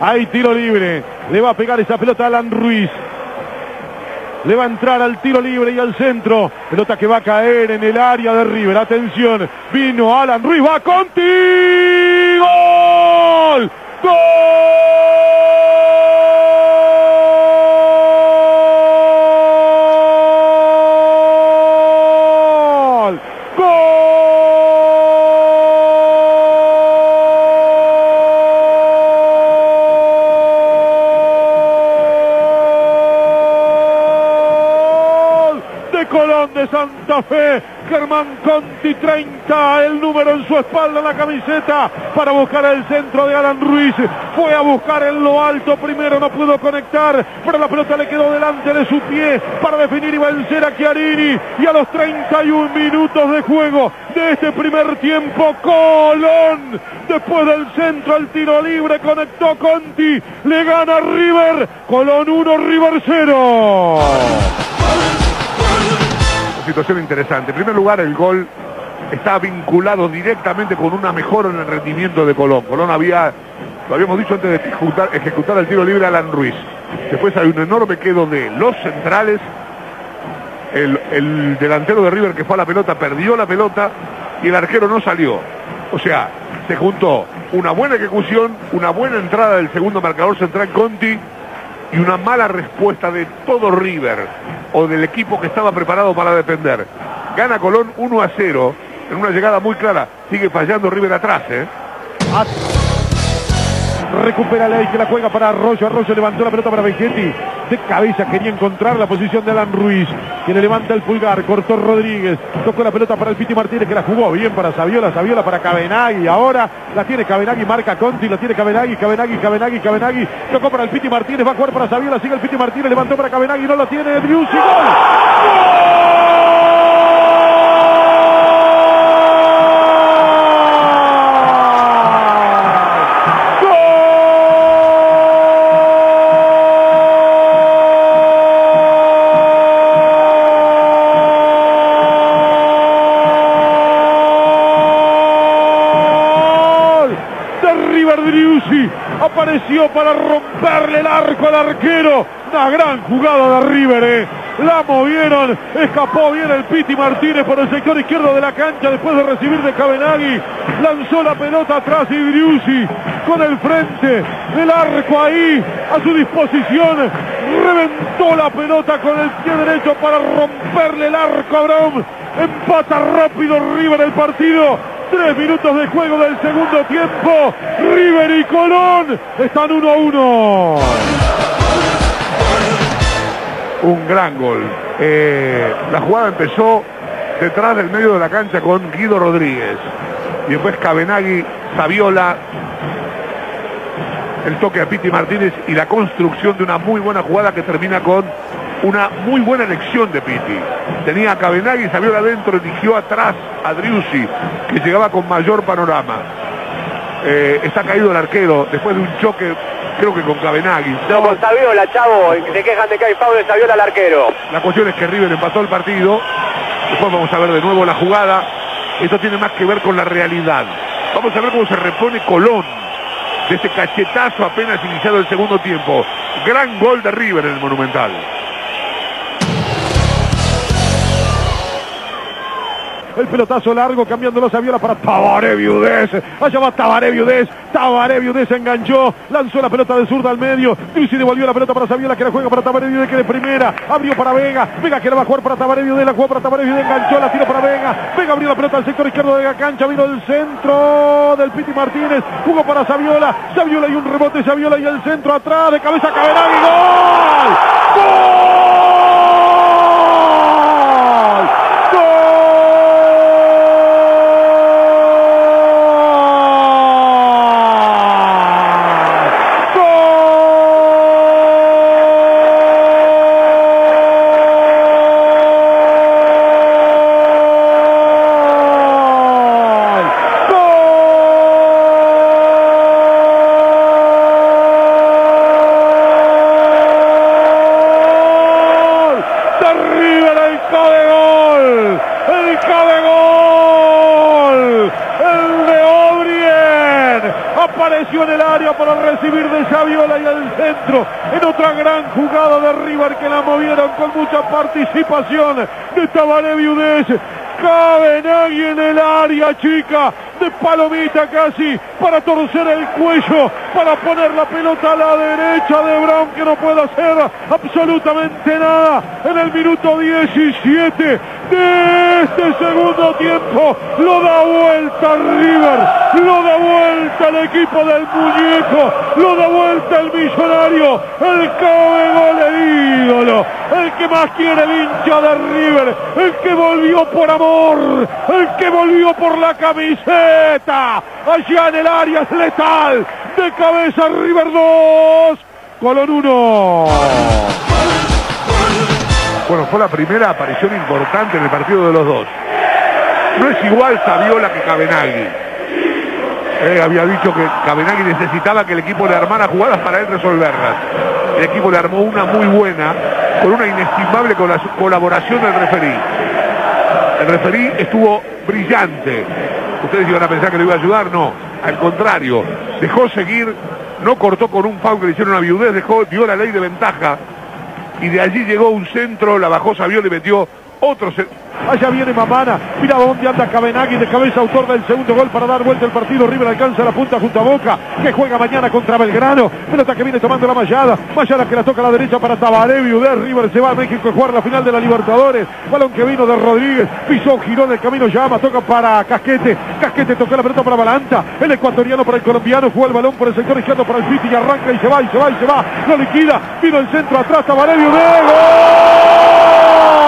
Hay tiro libre. Le va a pegar esa pelota a Alan Ruiz. Le va a entrar al tiro libre y al centro. Pelota que va a caer en el área de River. Atención. Vino Alan Ruiz. Va Conti. ¡Gol! ¡Gol! Colón de Santa Fe, Germán Conti, 30, el número en su espalda, en la camiseta, para buscar el centro de Alan Ruiz. Fue a buscar en lo alto primero, no pudo conectar, pero la pelota le quedó delante de su pie para definir y vencer a Chiarini. Y a los 31 minutos de juego de este primer tiempo, Colón, después del centro al tiro libre, conectó Conti, le gana River. Colón 1, River 0. Situación interesante. En primer lugar, el gol está vinculado directamente con una mejora en el rendimiento de Colón. Colón lo habíamos dicho antes de ejecutar el tiro libre a Alan Ruiz. Después hay un enorme quedo de los centrales. El delantero de River que fue a la pelota perdió la pelota y el arquero no salió. O sea, se juntó una buena ejecución, una buena entrada del segundo marcador central Conti y una mala respuesta de todo River o del equipo que estaba preparado para defender. Gana Colón 1-0 en una llegada muy clara. Sigue fallando River atrás, Recupera Ley, que la juega para Arroyo. Arroyo levantó la pelota para Vegetti. De cabeza quería encontrar la posición de Alan Ruiz, que le levanta el pulgar. Cortó Rodríguez. Tocó la pelota para el Piti Martínez, que la jugó bien para Saviola. Saviola para Cabenagui. Ahora la tiene Cabenagui. Marca Conti. La tiene Cabenagui. Cabenagui. Tocó para el Piti Martínez. Va a jugar para Saviola. Sigue el Piti Martínez. Levantó para Cabenagui. No lo tiene. Driussi. ¡Gol! Driussi apareció para romperle el arco al arquero. Una gran jugada de River, La movieron, escapó bien el Piti Martínez por el sector izquierdo de la cancha después de recibir de Cabenagui. Lanzó la pelota atrás y Driussi con el frente del arco ahí a su disposición. Reventó la pelota con el pie derecho para romperle el arco a Brown. Empata rápido River el partido. 3 minutos de juego del segundo tiempo. River y Colón están 1-1. Un gran gol. La jugada empezó detrás del medio de la cancha con Guido Rodríguez. Y después Cabenagui, Saviola, el toque a Piti Martínez y la construcción de una muy buena jugada que termina con una muy buena elección de Piti. Tenía a Cabenagui, Saviola adentro, eligió atrás a Driussi, que llegaba con mayor panorama. Está caído el arquero después de un choque, creo que con Cabenagui. No, con Saviola, chavo, se quejan de que hay foul de Saviola al arquero. La cuestión es que River empató el partido. Después vamos a ver de nuevo la jugada. Esto tiene más que ver con la realidad. Vamos a ver cómo se repone Colón de ese cachetazo apenas iniciado el segundo tiempo. Gran gol de River en el Monumental. El pelotazo largo, cambiándolo Saviola para Tabaré Viudés. Allá va Tabaré Viudés. Tabaré Viudés enganchó. Lanzó la pelota de zurda al medio. Driussi devolvió la pelota para Saviola, que la juega para Tabaré Viudés, que de primera. Abrió para Vega. Vega que la va a jugar para Tabaré Viudés. La jugó para Tabaré Viudés. Enganchó, la tiró para Vega. Vega abrió la pelota al sector izquierdo de la cancha. Vino el centro del Piti Martínez. Jugó para Saviola. Saviola y un rebote. Saviola y el centro atrás. De cabeza Cabenagui. ¡Gol! ¡Gol! apareció en el área para recibir de Saviola y al centro, en otra gran jugada de River que la movieron con mucha participación de Tabaré Viudés. Cabenagui en el área chica, de palomita casi, para torcer el cuello, para poner la pelota a la derecha de Brown, que no puede hacer absolutamente nada en el minuto 17 de este segundo tiempo. Lo da vuelta River, lo da vuelta el equipo del muñeco, lo da vuelta el millonario, el cabegol, el ídolo, el que más quiere el hincha de River, el que volvió por amor, el que volvió por la camiseta, allá en el área es letal, de cabeza River 2, Colón 1. Bueno, fue la primera aparición importante en el partido de los dos. No es igual Saviola que Cabenagui. Había dicho que Cabenagui necesitaba que el equipo le armara jugadas para él resolverlas. El equipo le armó una muy buena, con una inestimable colaboración del referí. El referí estuvo brillante. Ustedes iban a pensar que le iba a ayudar, no. Al contrario, dejó seguir, no cortó con un foul que le hicieron a Viudés, dio la ley de ventaja. Y de allí llegó un centro, la bajó Saviola y metió otro centro. Allá viene Mamana, mira dónde anda Cabenagui, de cabeza autor del segundo gol para dar vuelta el partido. River alcanza la punta junto a Boca, que juega mañana contra Belgrano. Pelota que viene tomando la Mayada que la toca a la derecha para Tabaré Viudés. River se va a México a jugar la final de la Libertadores. Balón que vino de Rodríguez, pisó, giró en el camino, llama, toca para Casquete. Casquete tocó la pelota para Balanta, el ecuatoriano para el colombiano, jugó el balón por el sector izquierdo para el Piti y arranca y se va, lo liquida, vino el centro atrás, Tabaré Viudés, ¡gol!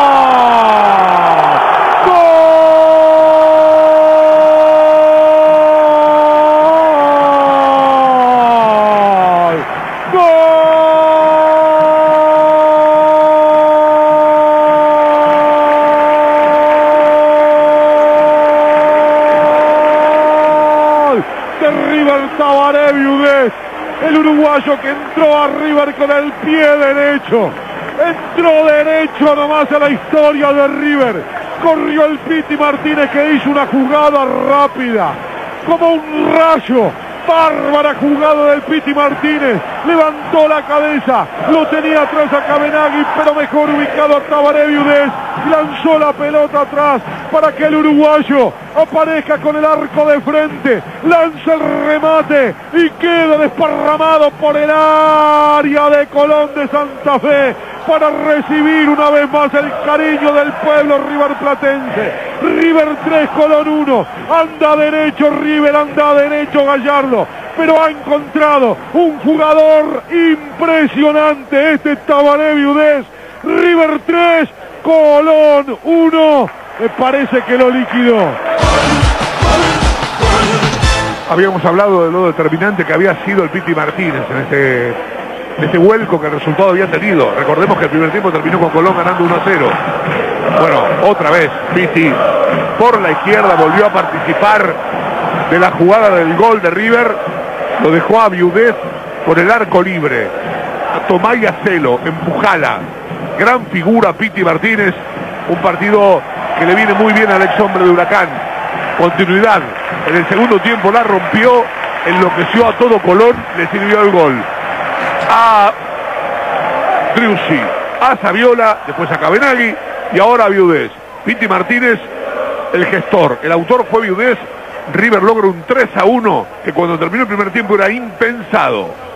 Tabaré Viudés, el uruguayo que entró a River con el pie derecho, entró derecho nomás a la historia de River, corrió el Piti Martínez que hizo una jugada rápida, como un rayo, bárbara jugada del Piti Martínez, levantó la cabeza, lo tenía atrás a Cabenagui, pero mejor ubicado a Tabaré Viudés, lanzó la pelota atrás para que el uruguayo aparezca con el arco de frente, lanza el remate y queda desparramado por el área de Colón de Santa Fe para recibir una vez más el cariño del pueblo riverplatense. River 3, Colón 1, anda derecho River, anda derecho Gallardo, pero ha encontrado un jugador impresionante, este Tabaré Viudés. River 3, Colón 1, me parece que lo liquidó. Habíamos hablado de lo determinante que había sido el Piti Martínez en ese vuelco que el resultado había tenido. Recordemos que el primer tiempo terminó con Colón ganando 1-0. Bueno, otra vez Piti por la izquierda volvió a participar de la jugada del gol de River. Lo dejó a Viudés por el arco libre. A Tomay Acelo, empujala. Gran figura Piti Martínez. Un partido que le viene muy bien al ex hombre de Huracán. Continuidad. En el segundo tiempo la rompió, enloqueció a todo Colón, le sirvió el gol. A Driussi, a Saviola, después a Cabenagui y ahora a Viudés. Piti Martínez, el gestor. El autor fue Viudés. River logra un 3-1 que cuando terminó el primer tiempo era impensado.